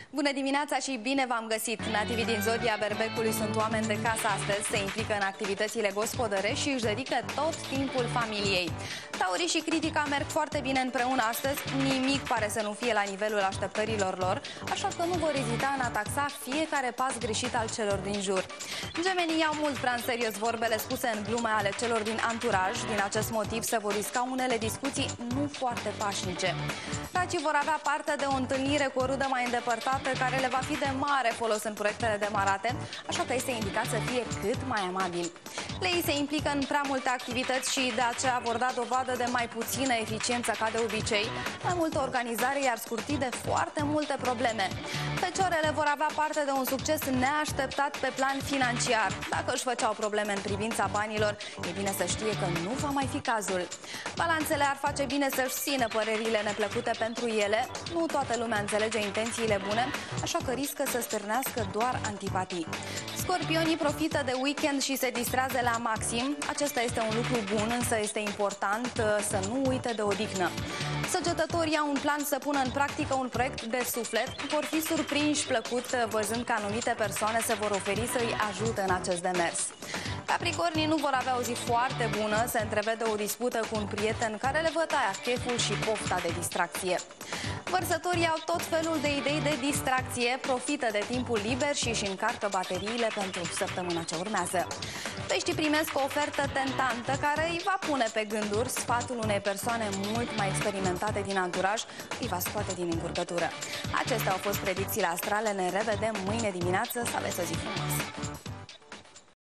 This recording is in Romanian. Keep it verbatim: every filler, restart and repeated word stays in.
Bună dimineața și bine v-am găsit! Nativii din zodia Berbecului sunt oameni de casă astăzi, se implică în activitățile gospodărești și își dedică tot timpul familiei. Taurii și critica merg foarte bine împreună astăzi, nimic pare să nu fie la nivelul așteptărilor lor, așa că nu vor ezita în a taxa fiecare pas greșit al celor din jur. Gemenii iau mult prea în serios vorbele spuse în glume ale celor din anturaj, din acest motiv se vor risca unele discuții nu foarte pașnice. Racii vor avea parte de o întâlnire cu o rudă mai îndepărtată, care le va fi de mare folos în proiectele demarate, așa că este indicat să fie cât mai amabil. Leii se implică în prea multe activități și de aceea vor da dovadă de mai puțină eficiență ca de obicei, mai multă organizare i-ar scurti de foarte multe probleme. Feciorele vor avea parte de un succes neașteptat pe plan financiar. Dacă își făceau probleme în privința banilor, e bine să știe că nu va mai fi cazul. Balanțele ar face bine să-și țină părerile neplăcute pentru ele, nu toată lumea înțelege intențiile bune, așa că riscă să stârnească doar antipatii. Scorpionii profită de weekend și se distrează la maxim. Acesta este un lucru bun, însă este important să nu uite de odihnă. Săgetătorii au un plan să pună în practică un proiect de suflet, vor fi surprinși plăcut văzând că anumite persoane se vor oferi să îi ajute în acest demers. Capricornii nu vor avea o zi foarte bună, se întrevede o dispută cu un prieten care le vătaia cheful și pofta de distracție. Vărsătorii au tot felul de idei de distracție, profită de timpul liber și își încarcă bateriile pentru săptămâna ce urmează. Peștii primesc o ofertă tentantă care îi va pune pe gânduri, sfatul unei persoane mult mai experimentate din anturaj îi va scoate din încurcătură. Acestea au fost predicțiile astrale, ne revedem mâine dimineață, să aveți o zi frumoasă!